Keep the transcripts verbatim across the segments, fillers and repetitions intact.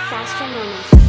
Disaster Moments.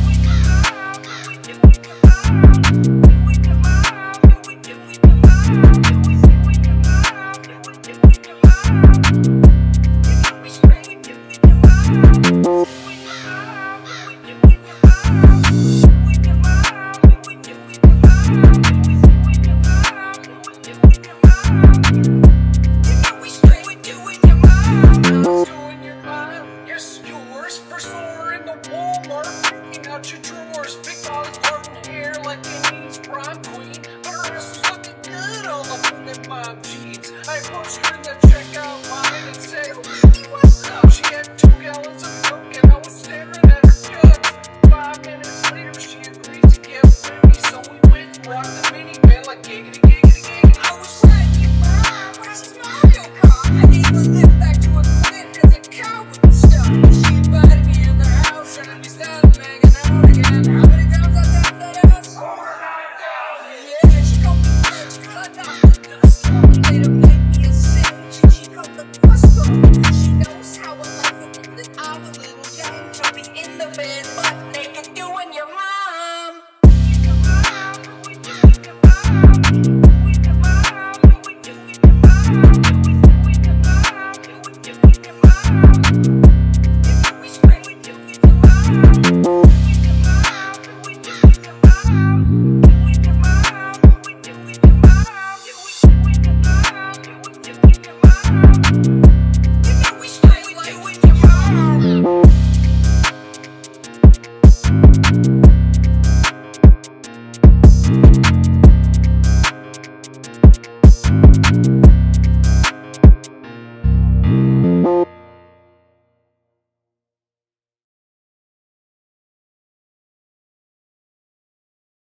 First floor in the Walmart, picking out your drawers, big all his golden hair like an eighties prom queen. Her wrist was looking good on the woman mom jeans. I pushed her in the checkout.